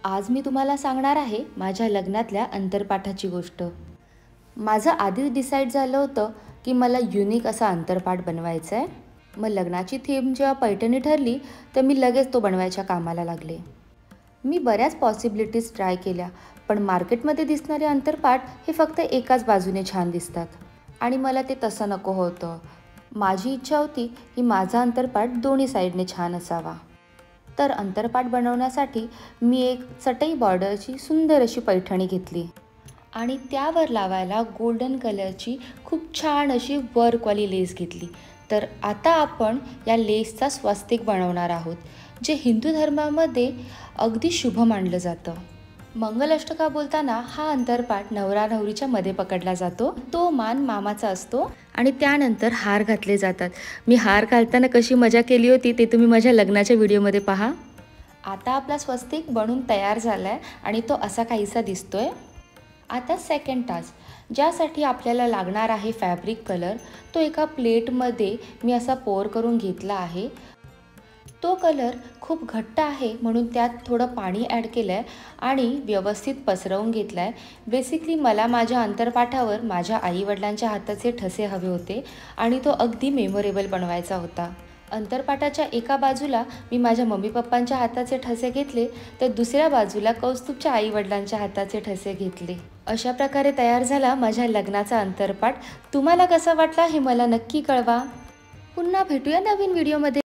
आज मी तुम्हाला सांगणार आहे माझ्या लग्नातल्या अंतरपाठाची गोष्ट। माझं आधीच डिसाईड झालं होतं की मला युनिक असा अंतरपाठ बनवायचा आहे। मग लग्नाची थीम जेव्हा पैठणी ठरली तर मी लगेच तो बनवायच्या कामाला लागले। मी बऱ्याच पॉसिबिलिटीज ट्राय केल्या, पण मार्केटमध्ये दिसणारे अंतरपाठ हे फक्त एकाच बाजूने छान दिसतात आणि मला ते तसं नको होतं। माझी इच्छा होती की माझा अंतरपाठ दोन्ही साईडने छान असावा। तर अंतरपाठ बनवण्यासाठी मी एक चटई बॉर्डरची सुंदर अशी पैठणी घेतली आणि त्यावर लावायला गोल्डन कलरची खूप छान अशी वर्कवाली लेस घेतली। तर आता आपण या लेसचा स्वस्तिक बनवणार आहोत, जे हिंदू धर्मामध्ये अगदी शुभ मानलं जातं। मंगलाष्टका बोलताना हा अंतरपाठ नवरा नवरीच्या मध्ये पकडला जातो। तो मान मामाचा असतो आणि त्यानंतर हार घातले जातात। मी हार घालताना कशी मजा केली होती ते तुम्ही माझ्या लग्नाच्या व्हिडिओमध्ये पहा। आता आपला स्वस्तिक बनून तयार झालाय आणि तो असा काहीसा दिसतोय। आता सेकंड टास्क, ज्यासाठी आपल्याला लागणार आहे फॅब्रिक कलर, तो एका प्लेटमध्ये मी असा पोर करून घेतला आहे। तो कलर खूप घट्ट आहे म्हणून त्यात थोडं पाणी ॲड केलं आहे आणि व्यवस्थित पसरवून घेतला आहे। बेसिकली मला माझ्या अंतरपाठावर माझ्या आईवडिलांच्या हाताचे ठसे हवे होते आणि तो अगदी मेमोरेबल बनवायचा होता। अंतरपाठाच्या एका बाजूला मी माझ्या मम्मी पप्पांच्या हाताचे ठसे घेतले, तर दुसऱ्या बाजूला कौस्तुभच्या आईवडिलांच्या हाताचे ठसे घेतले। अशा प्रकारे तयार झाला माझ्या लग्नाचा अंतरपाठ। तुम्हाला कसा वाटला हे मला नक्की कळवा। पुन्हा भेटूया नवीन व्हिडिओमध्ये।